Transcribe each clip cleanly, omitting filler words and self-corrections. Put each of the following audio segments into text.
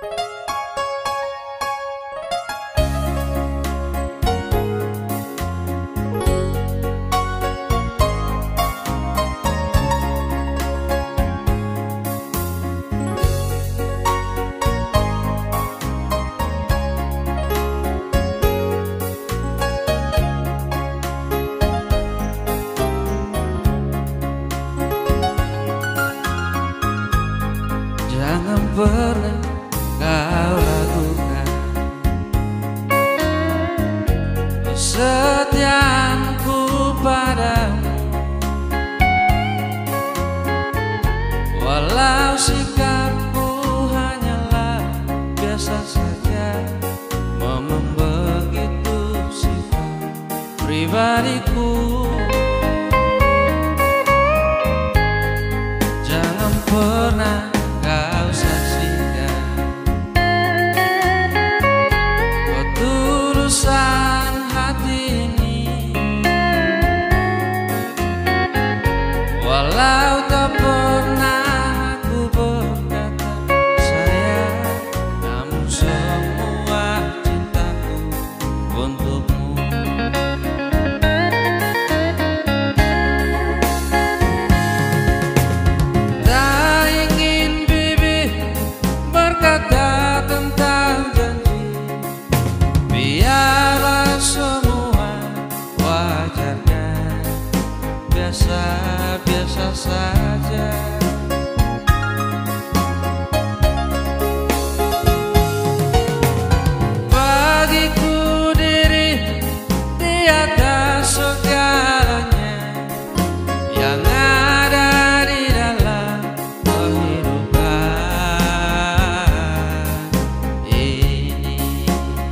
Jangan pernah kau ragukan kesetiaanku padamu, walau sikapku hanyalah biasa saja. Memang begitu sifat pribadiku. Jangan pernah kau saksikan ketulusan hati ini, walau tak pernah aku berkata sayang, namun semua cintaku untukmu. Tak ingin bibir berkata tentang janji, biarlah semua wajarnya biasa-biasa saja. Bagiku diri tiada segalanya yang ada di dalam kehidupan ini.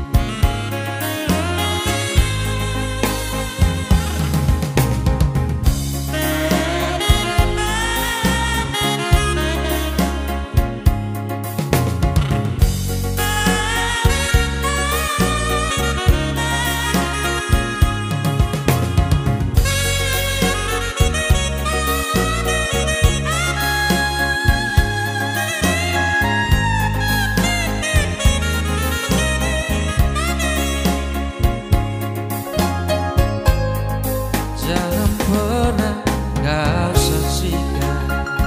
Jangan pernah kau saksikan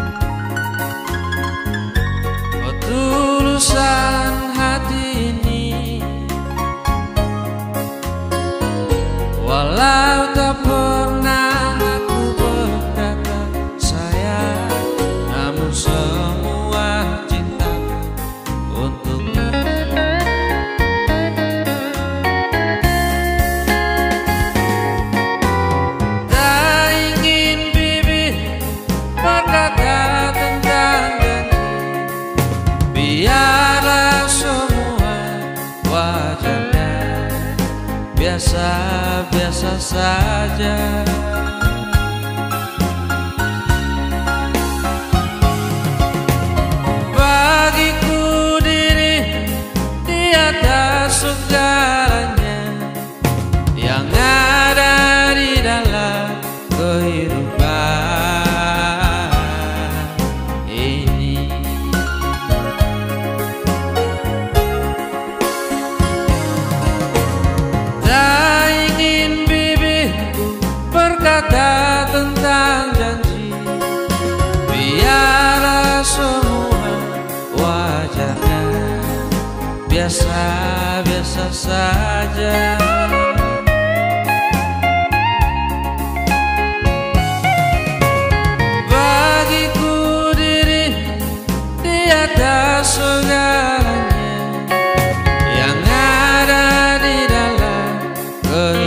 ketulusan hati ini, walau tak pernah aku berkata sayang, namun semua cintaku untukmu. Tak ingin bibir berkata tentang janji, biarlah semua wajarnya biasa-biasa saja. Bagiku diri tiada segalanya yang ada di dalam kehidupan ini. Tak ingin bibirku berkata tentang janji, biarlah semua wajarnya biasa-biasa saja. Bagiku diri tiada segalanya yang ada di dalam kehidupan